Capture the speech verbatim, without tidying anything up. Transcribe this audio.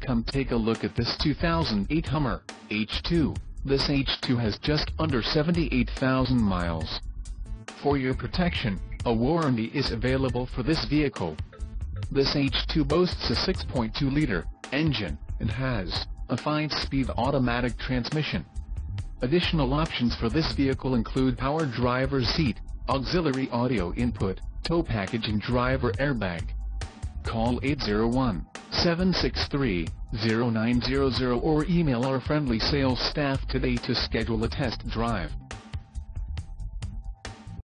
Come take a look at this two thousand eight Hummer H two. This H two has just under seventy-eight thousand miles. For your protection, a warranty is available for this vehicle. This H two boasts a six point two liter engine, and has a five-speed automatic transmission. Additional options for this vehicle include power driver's seat, auxiliary audio input, tow package and driver airbag. Call eight zero one, seven six three, zero nine zero zero or email our friendly sales staff today to schedule a test drive.